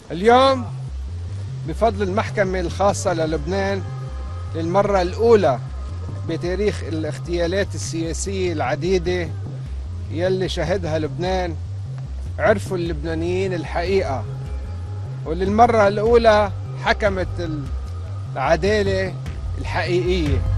اليوم بفضل المحكمة الخاصة للبنان للمرة الأولى بتاريخ الاغتيالات السياسية العديدة يلي شهدها لبنان، عرفوا اللبنانيين الحقيقة، وللمرة الأولى حكمت العدالة الحقيقية.